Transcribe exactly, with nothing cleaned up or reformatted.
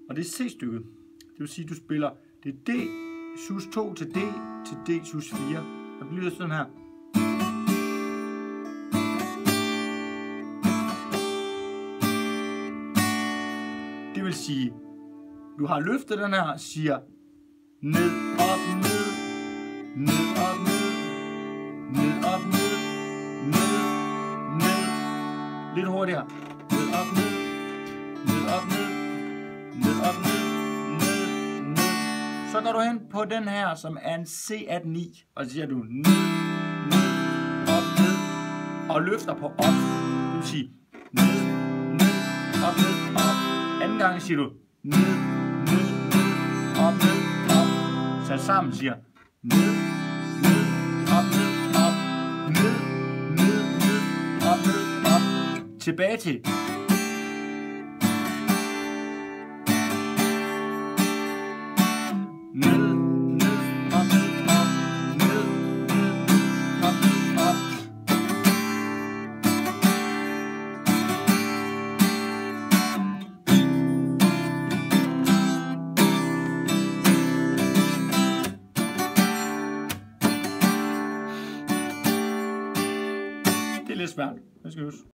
og det er C-stykket. Det vil sige, at du spiller, det er D, sus to til D, til D, sus fire. Og det lyder sådan her. Det vil sige, du har løftet den her, siger ned, op, ned, ned, op, ned, ned, op, ned, ned, ned. Lidt hurtigere. Ned, op, ned, ned, op, ned, ned, op, ned, ned, ned. Så går du hen på den her, som er en C atten i, og så siger du ned, ned, op, ned, og løfter på op. Det vil sige ned, ned, op, ned, op. Anden gang siger du ned, ned, ned, op, ned, op. Sat sammen siger ned, ned, op, ned, op, ned, ned, ned, op, ned, op. Tilbage til. Ned, ned, op, ned, op, ned, ned, op, ned, op. Det er lidt svært. Det skal vi huske.